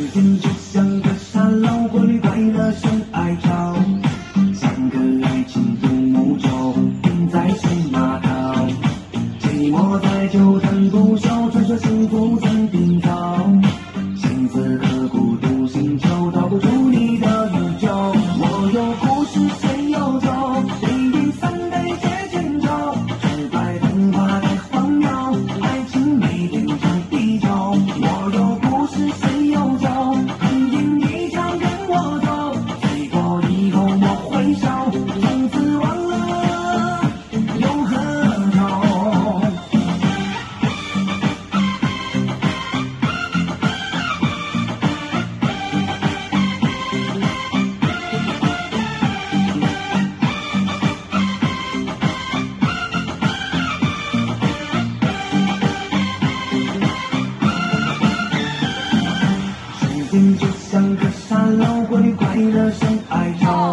心就像个沙漏，鬼怪的深爱潮，像个爱情独木舟，停在水码头。寂寞在酒坛不休，传说幸福曾定造。心思刻骨，独行囚，逃不出你的宇宙。我有故事，谁有酒？一饮三杯解千愁。失败童话太荒谬，爱情没变成地球。我有故事，谁有酒？横饮一场跟我走。醉过以后莫回首，从此忘了又何愁。心就像个沙漏，鬼怪的深爱潮。